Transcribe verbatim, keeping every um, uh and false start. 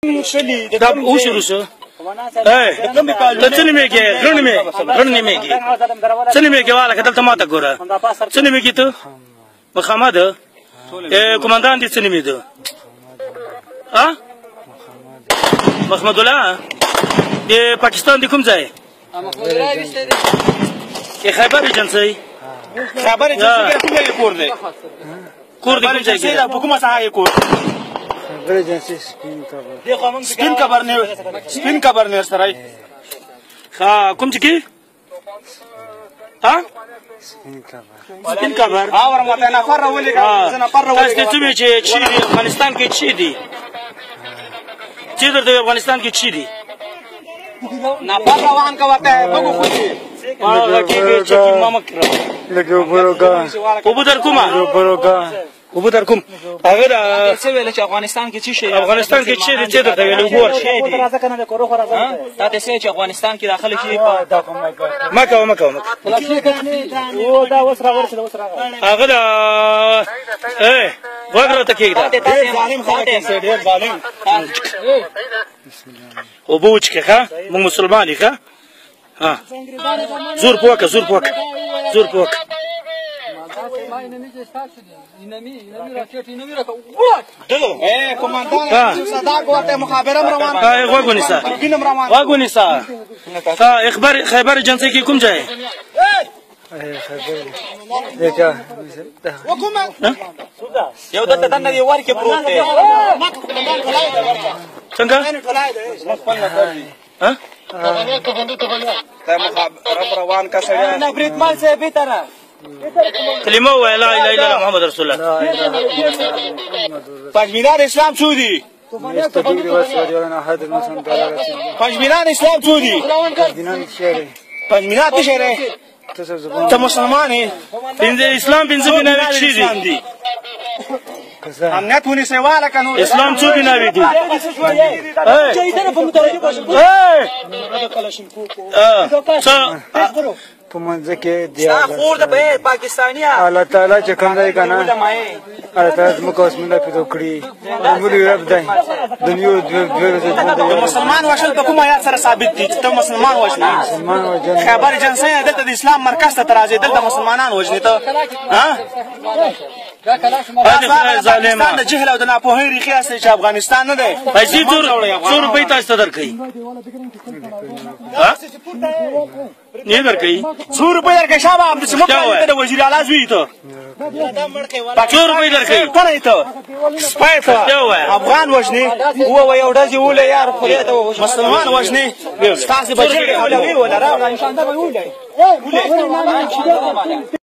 دا وشروع شو ته څه نومېږې زړه نومېږي زړه نومېږي څه نومېږي واله که دلته ما ته ګوره څه نومېږي ته محمد قومندان دې څه نومېده محمد الله د پاکستان د کوم ځای خیبر ایجنسۍ خیبر ایجنسۍ کوم ځای کور دی کور دی کوم ځای کې په کومه ساحه کور خیبر ایجنسۍ سپین کبرنیر سپین کبرنیر سره ها کوم چې کې ها سپین کبر سپین کبر ها ورمته نفر راولېږه زه نفر راولېږه تاسو ته چې چیرې افغانستان کې چی دي چې درته افغانستان کې چی دي نفر روان کا ورته بګو خو دي هغه کې چې ماما کړو لکه وبروګه وبو در کومه وبروګه وبو در کوم هغه د څه ویل چې افغانستان کې چی شي افغانستان کې چی دي چې درته ویل وګور شي دي تا ته څه چې افغانستان کې داخله شي مکه مکه مکه او دا اوس راغلی اوس راغلی هغه د اے وګړه ته کېږي ډېر ظالم خلک دي ډېر ظالم او بوچ کې ښه موږ مسلمان یو ښه ها زور پوکه زور پوکه زور پوکه اے قومندان صدا کوته مخابره روان ها غوګونی سا ګینم روان غوګونی سا ها اخبار خیبر ایجنسی کې کوم ځای دیکھا حکومت یو دته دنه یو ورکه پروت دی څنګه ها ته مخابره روان کا سړی نه بریتمال سے به طرح کلمه وای لا اله الا الله محمد رسول الله پنځمینان اسلام څو دي استدوی وسوي انا حد المسلم تعالی پنځمینان اسلام څو دي دینان شهر پنځمینان څه شهر ته مسلمان یې پنځه اسلام پنځه بناوي چی دي امنیت ونی سیواله کنو اسلام څو بناوي دي په منځ کې دی خور د پاکستاني الله تعالی چې کوم دی کنه الله تعالی موږ اوس موږ پیدا کړی موږ رب دی دنیا د مسلمان وشل په کوم آیات سره ثابت دي چې ته مسلمان وشل مسلمان وجن خبر جنسي دلته د اسلام مرکز ته راځي دلته مسلمانان وژني ته ها افغانستان د جهل او د ناپوهۍ ریښې اصلي چې افغانستان نه دی پیسې څو روپۍ تاسو ته درکوي نه درکوي څو روپۍ درکوي شابه عبد الصمد د وزیر اعلی زوی ته څو روپۍ درکوي کنه ته سپای ته افغان وژني هو یو ډزې وله یار خدای ته مسلمان وژني ستاسو بچی ولا وی ولا راغله ان شاء الله به ولې